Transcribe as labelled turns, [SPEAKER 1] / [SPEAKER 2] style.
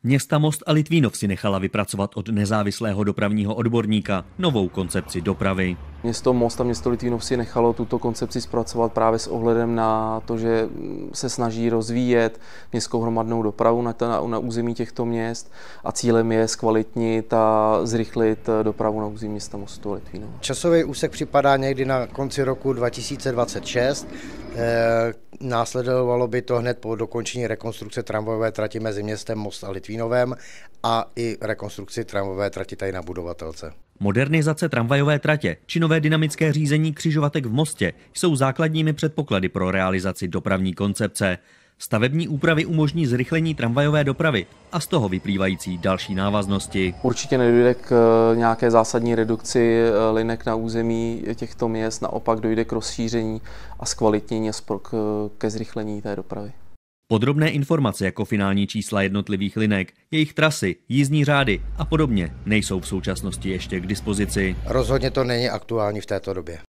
[SPEAKER 1] Města Most a Litvínov si nechala vypracovat od nezávislého dopravního odborníka novou koncepci dopravy.
[SPEAKER 2] Město Most a město Litvínov si nechalo tuto koncepci zpracovat právě s ohledem na to, že se snaží rozvíjet městskou hromadnou dopravu na území těchto měst a cílem je zkvalitnit a zrychlit dopravu na území města Mostu a Litvínova.
[SPEAKER 3] Časový úsek připadá někdy na konci roku 2026. Následovalo by to hned po dokončení rekonstrukce tramvajové trati mezi městem Most a Litvínovem a i rekonstrukci tramvajové trati tady na Budovatelce.
[SPEAKER 1] Modernizace tramvajové tratě či nové dynamické řízení křižovatek v Mostě jsou základními předpoklady pro realizaci dopravní koncepce. Stavební úpravy umožní zrychlení tramvajové dopravy a z toho vyplývající další návaznosti.
[SPEAKER 2] Určitě nedojde k nějaké zásadní redukci linek na území těchto měst, naopak dojde k rozšíření a zkvalitnění ke zrychlení té dopravy.
[SPEAKER 1] Podrobné informace jako finální čísla jednotlivých linek, jejich trasy, jízdní řády a podobně nejsou v současnosti ještě k dispozici.
[SPEAKER 3] Rozhodně to není aktuální v této době.